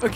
Ok.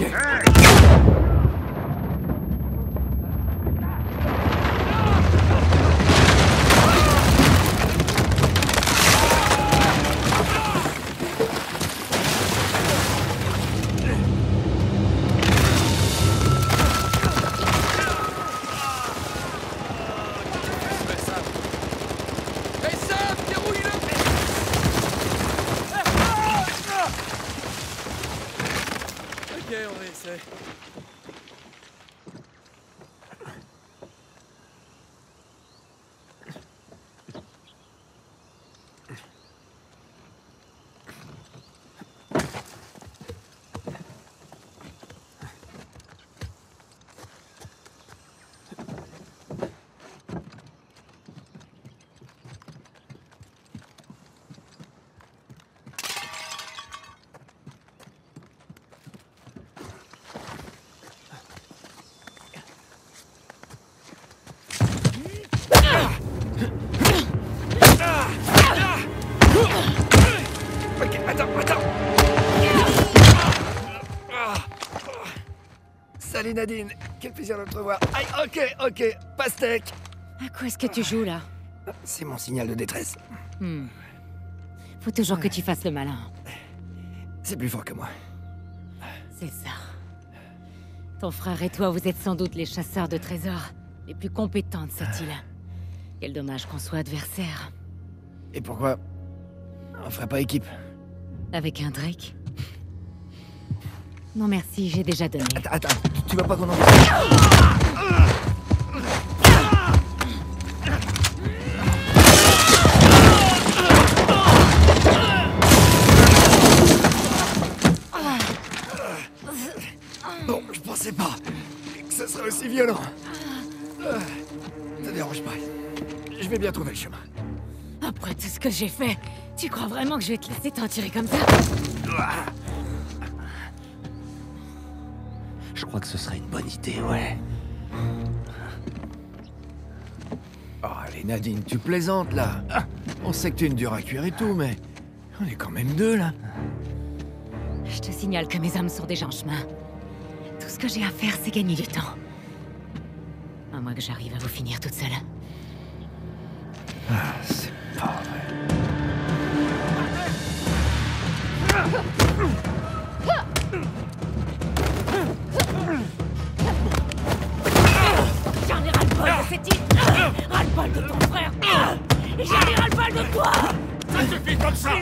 Ok, attends. Salut Nadine, quel plaisir de te revoir. Aïe, ok, pastèque. À quoi est-ce que tu joues, là? C'est mon signal de détresse. Faut toujours que tu fasses le malin. C'est plus fort que moi. C'est ça. Ton frère et toi, vous êtes sans doute les chasseurs de trésors les plus compétents de cette île. Quel dommage qu'on soit adversaires. Et pourquoi on ferait pas équipe? Avec un Drake? Non merci, j'ai déjà donné. Attends, tu vas pas qu'on en... Bon, je pensais pas que ça serait aussi violent. Ça dérange pas. Je vais bien trouver le chemin. Après tout ce que j'ai fait, tu crois vraiment que je vais te laisser t'en tirer comme ça? Je crois que ce serait une bonne idée, ouais. Oh, allez Nadine, tu plaisantes là. On sait que t'es une dure à cuire et tout, mais on est quand même deux là. Je te signale que mes hommes sont déjà en chemin. Tout ce que j'ai à faire, c'est gagner du temps. À moins que j'arrive à vous finir toute seule. C'est pas vrai. J'en ai ras-le-bol de cette île! Ras-le-bol de ton frère! Et j'en ai ras-le-bol de toi! Ça suffit comme ça!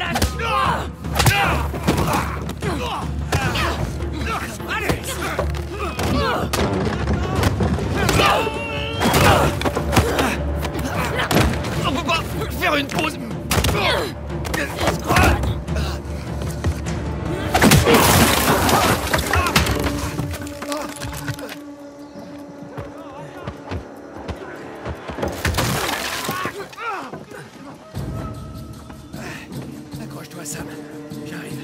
On peut pas faire une pause. Accroche-toi, Sam. J'arrive.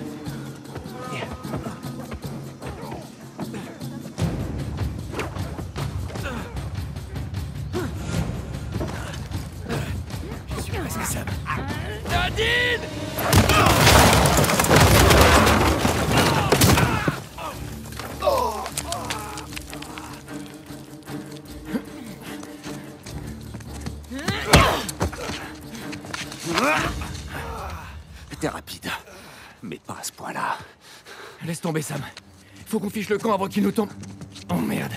Je suis presque Sam. Nadine! T'es rapide, mais pas à ce point-là. Laisse tomber, Sam. Faut qu'on fiche le camp avant qu'il nous tombe. Oh merde.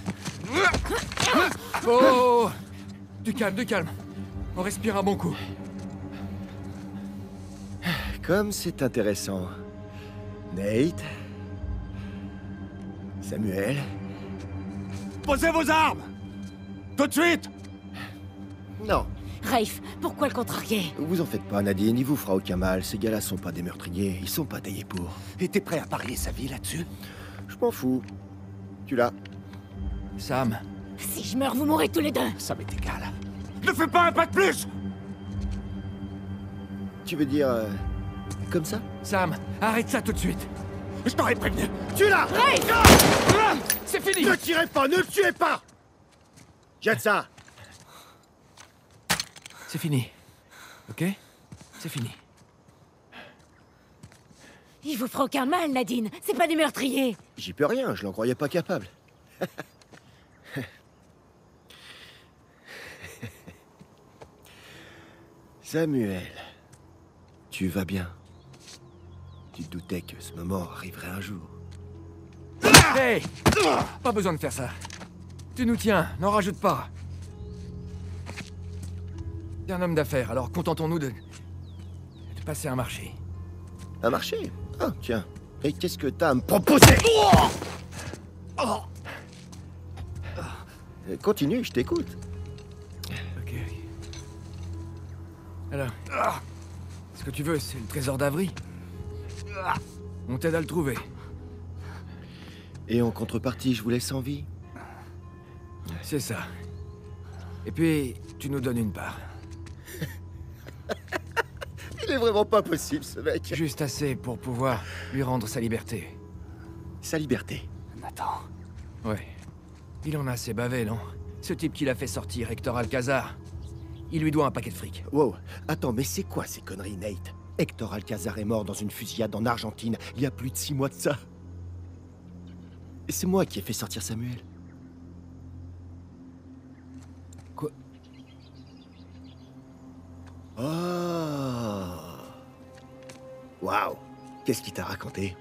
Oh! Du calme. On respire un bon coup. Comme c'est intéressant. Nate. Samuel. Posez vos armes! Tout de suite! Non, Rafe, pourquoi le contrarier? vous en faites pas, Nadine, il vous fera aucun mal. Ces gars-là sont pas des meurtriers, ils sont pas taillés pour. Et t'es prêt à parier sa vie là-dessus? Je m'en fous. Tu l'as. Sam. Si je meurs, vous mourrez tous les deux! Ça m'est égal. Ne fais pas un pas de plus! Tu veux dire... comme ça? Sam, arrête ça tout de suite. Je t'aurais prévenu. Tu l'as! C'est fini! Ne tirez pas, ne le tuez pas! Jette ça! C'est fini. Ok? C'est fini. Il vous fera aucun mal, Nadine. C'est pas des meurtriers. J'y peux rien, je l'en croyais pas capable. Samuel, tu vas bien? Tu te doutais que ce moment arriverait un jour. Hey! Pas besoin de faire ça. Tu nous tiens, n'en rajoute pas. T'es un homme d'affaires, alors contentons-nous de passer un marché. Un marché? Ah, tiens. Et qu'est-ce que t'as à me proposer? Continue, je t'écoute. Ok. Alors, ce que tu veux, c'est le trésor d'Avry. On t'aide à le trouver. Et en contrepartie, je vous laisse en vie. C'est ça. Et puis, tu nous donnes une part. Il est vraiment pas possible, ce mec. Juste assez pour pouvoir lui rendre sa liberté. Sa liberté. Nathan. Ouais. Il en a assez bavé, non? Ce type qui l'a fait sortir, Hector Alcazar. Il lui doit un paquet de fric. Wow. Attends, mais c'est quoi ces conneries, Nate? Hector Alcazar est mort dans une fusillade en Argentine, il y a plus de 6 mois de ça. Et c'est moi qui ai fait sortir Samuel. Quoi? Oh. Waouh. Qu'est-ce qu'il t'a raconté?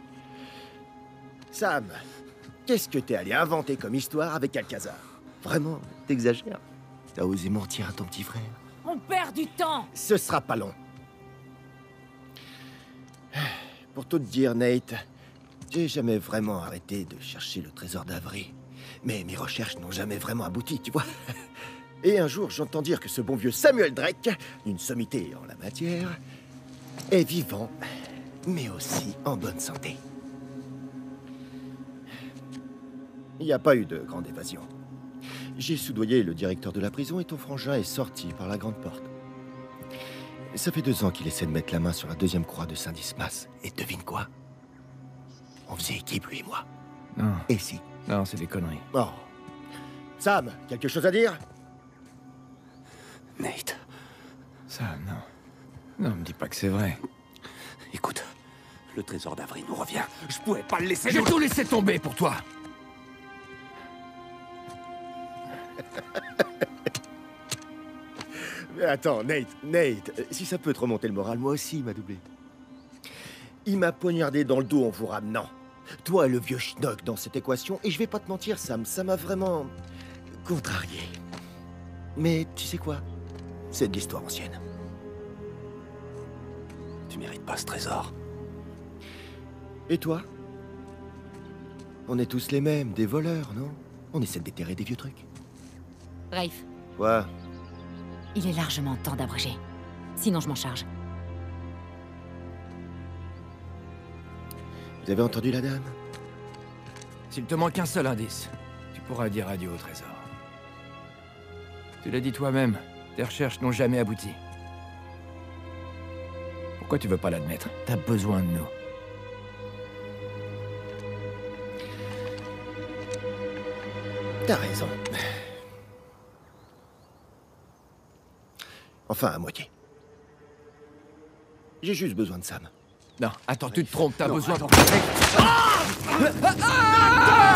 Sam, qu'est-ce que t'es allé inventer comme histoire avec Alcazar? Vraiment, t'exagères. T'as osé mentir à ton petit frère. On perd du temps. Ce sera pas long. Pour tout te dire, Nate, j'ai jamais vraiment arrêté de chercher le trésor d'Avry. Mais mes recherches n'ont jamais vraiment abouti, tu vois. Et un jour, j'entends dire que ce bon vieux Samuel Drake, une sommité en la matière, est vivant, mais aussi en bonne santé. Il n'y a pas eu de grande évasion. J'ai soudoyé le directeur de la prison et ton frangin est sorti par la grande porte. Ça fait 2 ans qu'il essaie de mettre la main sur la 2e croix de Saint-Dismas. Et devine quoi? On faisait équipe, lui et moi. Non, Et si? non, c'est des conneries. Oh. Sam, quelque chose à dire? Nate. Ça, non. Non, me dis pas que c'est vrai. Écoute, le trésor d'Avry nous revient. Je pouvais pas le laisser. J'ai tout laissé tomber pour toi. Mais attends, Nate, si ça peut te remonter le moral, moi aussi, il m'a doublé. Il m'a poignardé dans le dos en vous ramenant. Toi et le vieux schnock dans cette équation, et je vais pas te mentir, Sam, ça m'a vraiment contrarié. Mais tu sais quoi? C'est de l'histoire ancienne. Tu mérites pas ce trésor. Et toi? On est tous les mêmes, des voleurs, non? On essaie de déterrer des vieux trucs. Rafe, Quoi? il est largement temps d'abréger. Sinon, je m'en charge. Vous avez entendu la dame? S'il te manque un seul indice, tu pourras dire adieu au trésor. Tu l'as dit toi-même, tes recherches n'ont jamais abouti. Pourquoi tu veux pas l'admettre? T'as besoin de nous. T'as raison. Enfin, à moitié. J'ai juste besoin de Sam. Non, attends, tu te trompes, t'as Non, besoin attends. de...